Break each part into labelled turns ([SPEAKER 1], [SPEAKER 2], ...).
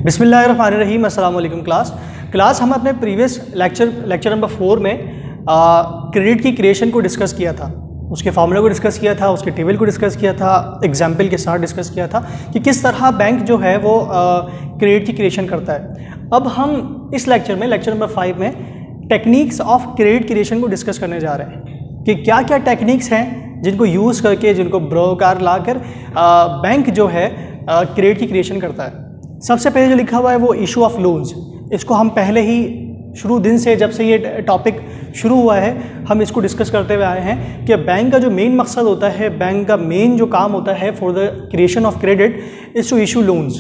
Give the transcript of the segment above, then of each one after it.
[SPEAKER 1] बिस्मिल्लाहिर्रहमानिर्रहीम। अस्सलाम वालेकुम क्लास हम अपने प्रीवियस लेक्चर नंबर 4 में क्रेडिट की क्रिएशन को डिस्कस किया था, उसके फार्मूला को डिस्कस किया था, उसके टेबल को डिस्कस किया था, एग्जाम्पल के साथ डिस्कस किया था कि किस तरह बैंक जो है वो क्रेडिट की क्रिएशन करता है। अब हम इस लेक्चर नंबर 5 में टेक्निक्स ऑफ क्रेडिट क्रिएशन को डिस्कस करने जा रहे हैं कि क्या क्या टेक्निक्स हैं जिनको यूज़ करके, जिनको ब्रोकर लाकर बैंक जो है क्रेडिट की क्रिएशन करता है। सबसे पहले जो लिखा हुआ है वो इशू ऑफ लोन्स। इसको हम पहले ही शुरू दिन से, जब से ये टॉपिक शुरू हुआ है, हम इसको डिस्कस करते हुए आए हैं कि बैंक का जो मेन मकसद होता है, बैंक का मेन जो काम होता है for the creation of credit is to issue loans,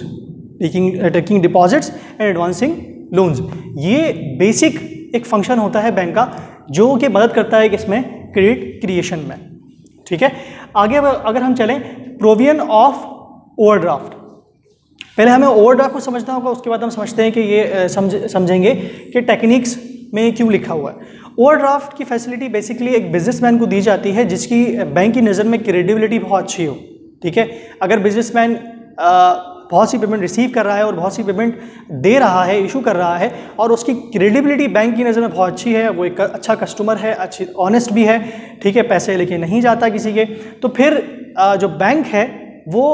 [SPEAKER 1] taking deposits and advancing loans. ये बेसिक एक फंक्शन होता है बैंक का जो कि मदद करता है किसमें, क्रेडिट क्रिएशन में। ठीक है, आगे अगर हम चलें, प्रोविजन ऑफ ओवरड्राफ्ट। पहले हमें ओवरड्राफ्ट को समझना होगा, उसके बाद हम समझते हैं कि ये समझेंगे कि टेक्निक्स में क्यों लिखा हुआ है। ओवरड्राफ्ट की फैसिलिटी बेसिकली एक बिजनेसमैन को दी जाती है जिसकी बैंक की नज़र में क्रेडिबिलिटी बहुत अच्छी हो। ठीक है, अगर बिजनेसमैन बहुत सी पेमेंट रिसीव कर रहा है और बहुत सी पेमेंट दे रहा है, इशू कर रहा है, और उसकी क्रेडिबिलिटी बैंक की नज़र में बहुत अच्छी है, वो एक अच्छा कस्टमर है, अच्छी ऑनेस्ट भी है, ठीक है, पैसे लेके नहीं जाता किसी के, तो फिर जो बैंक है वो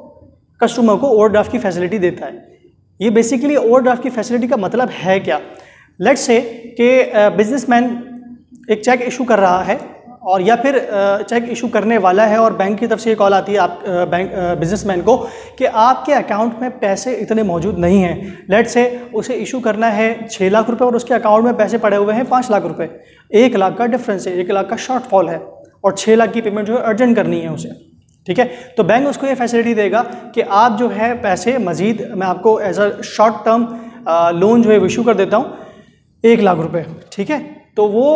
[SPEAKER 1] कस्टमर को ओवरड्राफ्ट की फैसिलिटी देता है। ये बेसिकली ओवरड्राफ्ट की फैसिलिटी का मतलब है क्या। लेट्स से कि बिजनेसमैन एक चेक इशू कर रहा है, और या फिर चेक इशू करने वाला है और बैंक की तरफ से ये कॉल आती है आप बिजनेसमैन को कि आपके अकाउंट में पैसे इतने मौजूद नहीं हैं। लेट्स से उसे इशू करना है 6 लाख रुपए और उसके अकाउंट में पैसे पड़े हुए हैं 5 लाख रुपए। 1 लाख का डिफरेंस है, 1 लाख का शॉर्टफॉल है, और 6 लाख की पेमेंट जो है अर्जेंट करनी है उसे। ठीक है, तो बैंक उसको ये फैसिलिटी देगा कि आप जो है पैसे मजीद, मैं आपको as a short term loan जो है इशू कर देता हूँ 1 लाख रुपए। ठीक है, तो वो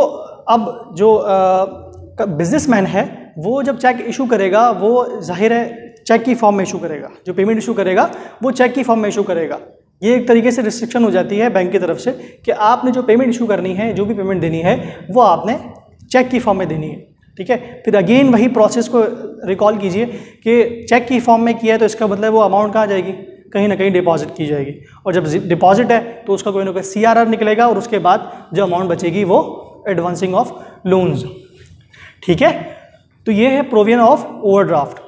[SPEAKER 1] अब जो बिजनेसमैन है वो जब चेक इशू करेगा, वो जाहिर है चेक की फॉर्म में इशू करेगा, जो पेमेंट इशू करेगा वो चेक की फॉर्म में इशू करेगा। ये एक तरीके से रिस्ट्रिक्शन हो जाती है बैंक की तरफ से कि आपने जो पेमेंट इशू करनी है, जो भी पेमेंट देनी है, वो आपने चेक की फॉर्म में देनी है। ठीक है, फिर अगेन वही प्रोसेस को रिकॉल कीजिए कि चेक की फॉर्म में किया है तो इसका मतलब वो अमाउंट कहाँ जाएगी, कहीं ना कहीं डिपॉजिट की जाएगी, और जब डिपॉजिट है तो उसका कोई ना कोई CRR निकलेगा, और उसके बाद जो अमाउंट बचेगी वो एडवांसिंग ऑफ लोन्स। ठीक है, तो ये है प्रोविजन ऑफ ओवरड्राफ्ट।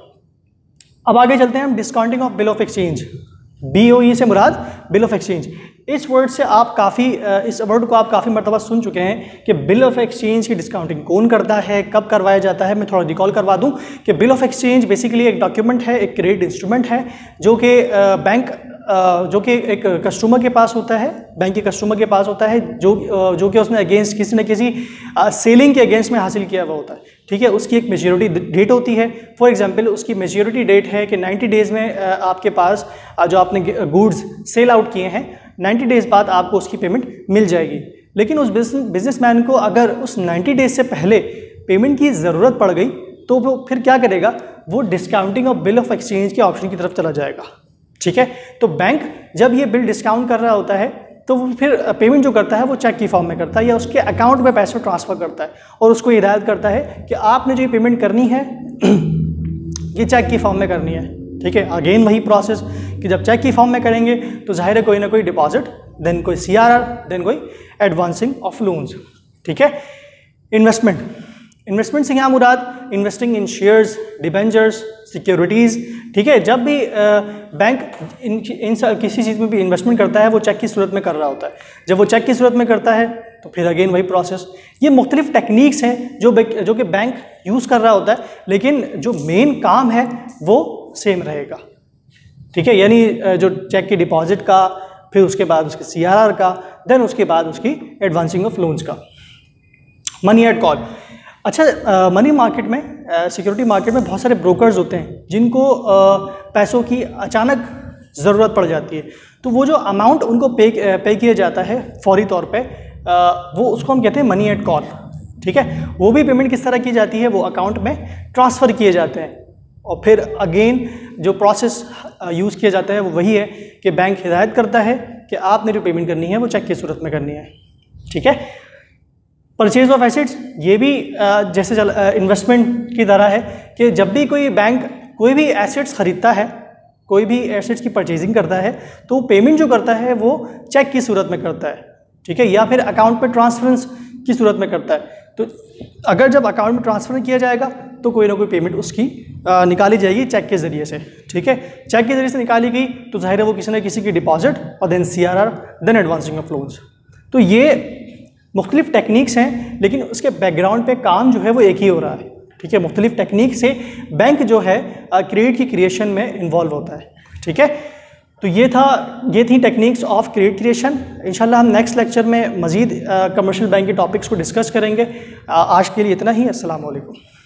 [SPEAKER 1] अब आगे चलते हैं हम, discounting of bill of exchange. BOE से मुराद बिल ऑफ एक्सचेंज। इस वर्ड से आप इस वर्ड को आप काफ़ी मरतबा सुन चुके हैं कि बिल ऑफ एक्सचेंज की डिस्काउंटिंग कौन करता है, कब करवाया जाता है। मैं थोड़ा रिकॉल करवा दूं कि बिल ऑफ एक्सचेंज बेसिकली एक डॉक्यूमेंट है, एक क्रेडिट इंस्ट्रूमेंट है जो कि बैंक जो कि एक कस्टमर के पास होता है, बैंक के कस्टमर के पास होता है, जो कि उसने अगेंस्ट किसी न किसी सेलिंग के अगेंस्ट में हासिल किया हुआ होता है। ठीक है, उसकी एक मेच्योरिटी डेट होती है। फॉर एग्जांपल उसकी मेच्योरिटी डेट है कि 90 डेज़ में आपके पास जो आपने गुड्स सेल आउट किए हैं, 90 डेज़ बाद आपको उसकी पेमेंट मिल जाएगी। लेकिन उस बिजनेसमैन को अगर उस 90 डेज़ से पहले पेमेंट की ज़रूरत पड़ गई तो वो फिर क्या करेगा, वो discounting of bill of exchange के ऑप्शन की तरफ चला जाएगा। ठीक है, तो बैंक जब ये बिल डिस्काउंट कर रहा होता है तो वो फिर पेमेंट जो करता है वो चेक की फॉर्म में करता है या उसके अकाउंट में पैसे ट्रांसफ़र करता है, और उसको हिदायत करता है कि आपने जो ये पेमेंट करनी है ये चेक की फॉर्म में करनी है। ठीक है, अगेन वही प्रोसेस कि जब चेक की फॉर्म में करेंगे तो जाहिर है कोई ना कोई डिपॉजिट, देन कोई CRR, देन कोई एडवांसिंग ऑफ लोन्स। ठीक है, इन्वेस्टमेंट से क्या मुराद, investing in shares, debentures, securities. ठीक है, जब भी बैंक किसी चीज़ में भी इन्वेस्टमेंट करता है वो चेक की सूरत में कर रहा होता है। जब वो चेक की सूरत में करता है तो फिर अगेन वही प्रोसेस। ये मुख्तलिफ टेक्निक्स हैं जो कि बैंक यूज़ कर रहा होता है, लेकिन जो मेन काम है वो सेम रहेगा। ठीक है, यानी जो चेक की डिपॉजिट का, फिर उसके बाद उसके CRR का, देन उसके बाद उसकी एडवांसिंग ऑफ लोन्स का। Money at call. अच्छा, मनी मार्केट में, सिक्योरिटी मार्केट में बहुत सारे ब्रोकर्स होते हैं जिनको पैसों की अचानक ज़रूरत पड़ जाती है, तो वो जो अमाउंट उनको पे किया जाता है फौरी तौर पे, वो उसको हम कहते हैं मनी एट कॉल। ठीक है, वो भी पेमेंट किस तरह की जाती है, वो अकाउंट में ट्रांसफ़र किए जाते हैं, और फिर अगेन जो प्रोसेस यूज़ किया जाता है वो वही है कि बैंक हिदायत करता है कि आपने जो पेमेंट करनी है वो चेक की सूरत में करनी है। ठीक है, परचेज ऑफ एसेट्स, ये भी जैसे इन्वेस्टमेंट की तरह है कि जब भी कोई बैंक कोई भी एसेट्स खरीदता है, कोई भी एसेट्स की परचेजिंग करता है तो पेमेंट जो करता है वो चेक की सूरत में करता है, ठीक है, या फिर अकाउंट पे ट्रांसफरेंस की सूरत में करता है। तो अगर जब अकाउंट में ट्रांसफ़र किया जाएगा तो कोई ना कोई पेमेंट उसकी निकाली जाएगी चेक के ज़रिए से, ठीक है। चेक के ज़रिए से निकाली गई तो जाहिर है वो किसी न किसी की डिपॉजिट और then CRR then advancing of loans. तो ये मुख्तलिफ टेक्निक्स हैं, लेकिन उसके बैकग्राउंड पे काम जो है वो एक ही हो रहा है, ठीक है। मुख्तलिफ टेक्निक से बैंक जो है क्रेडिट की क्रिएशन में इन्वॉल्व होता है, ठीक है। तो ये थी टेक्निक्स ऑफ क्रेडिट क्रिएशन। इंशाल्लाह हम नेक्स्ट लेक्चर में मज़ीद कमर्शियल बैंक के टॉपिक्स को डिस्कस करेंगे। आज के लिए इतना ही। अस्सलाम वालेकुम।